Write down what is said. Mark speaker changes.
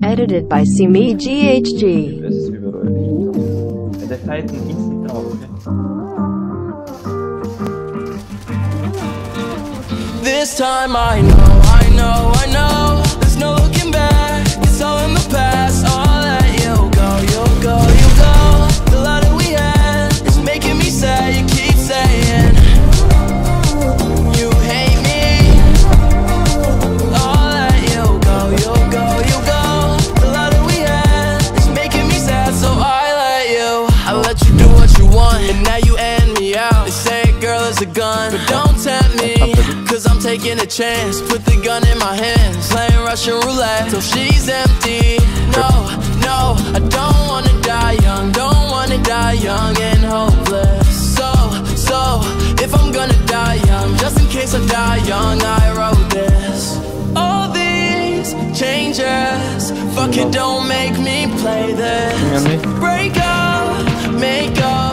Speaker 1: Edited by Simi GHG.
Speaker 2: Adesso vi verrò ed è Titan Instant Talk.
Speaker 3: This time I know there's no looking back. It's all in the past. I'll let you go. The love that we had is making me sad. You keep saying you hate me. I'll let you go. The love that we had is making me sad, so I let you do what you want, and now you end me out. They say a girl is a gun, but don't tempt me, cause I'm taking a chance. Put the gun in my hands, playing Russian roulette till she's empty. No, I don't wanna die young. Don't wanna die young and hopeless. So, if I'm gonna die young, just in case I die young, I wrote this. All these changes, fuck it, don't make me play this. Break up, make up.